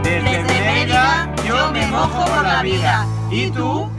Desde Mérida yo me mojo por la vida. ¿Y tú?